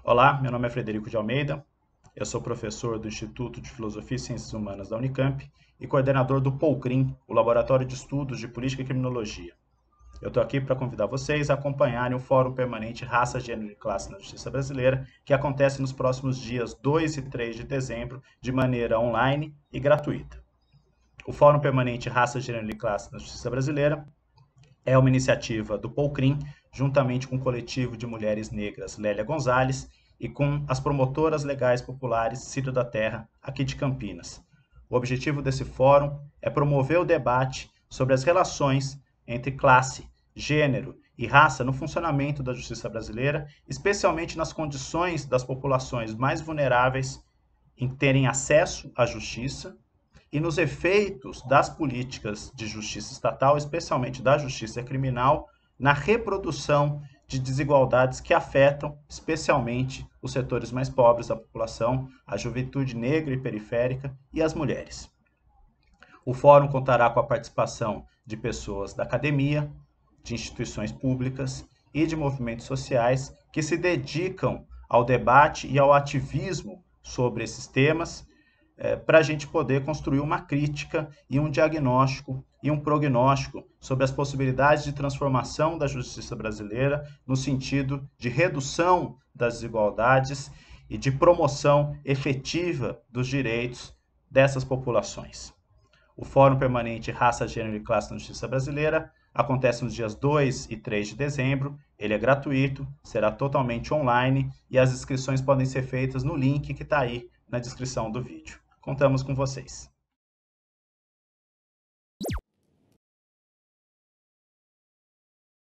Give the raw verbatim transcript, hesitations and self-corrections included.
Olá, meu nome é Frederico de Almeida, eu sou professor do Instituto de Filosofia e Ciências Humanas da Unicamp e coordenador do POLCRIM, o Laboratório de Estudos de Política e Criminologia. Eu estou aqui para convidar vocês a acompanharem o Fórum Permanente Raça, Gênero e Classe na Justiça Brasileira, que acontece nos próximos dias dois e três de dezembro, de maneira online e gratuita. O Fórum Permanente Raça, Gênero e Classe na Justiça Brasileira é uma iniciativa do POLCRIM, juntamente com o coletivo de mulheres negras Lélia Gonzalez e com as promotoras legais populares Ciro da Terra, aqui de Campinas. O objetivo desse fórum é promover o debate sobre as relações entre classe, gênero e raça no funcionamento da justiça brasileira, especialmente nas condições das populações mais vulneráveis em terem acesso à justiça e nos efeitos das políticas de justiça estatal, especialmente da justiça criminal, na reprodução de desigualdades que afetam especialmente os setores mais pobres da população, a juventude negra e periférica e as mulheres. O fórum contará com a participação de pessoas da academia, de instituições públicas e de movimentos sociais que se dedicam ao debate e ao ativismo sobre esses temas, É, para a gente poder construir uma crítica e um diagnóstico e um prognóstico sobre as possibilidades de transformação da justiça brasileira no sentido de redução das desigualdades e de promoção efetiva dos direitos dessas populações. O Fórum Permanente Raça, Gênero e Classe na Justiça Brasileira acontece nos dias dois e três de dezembro, ele é gratuito, será totalmente online e as inscrições podem ser feitas no link que está aí na descrição do vídeo. Contamos com vocês.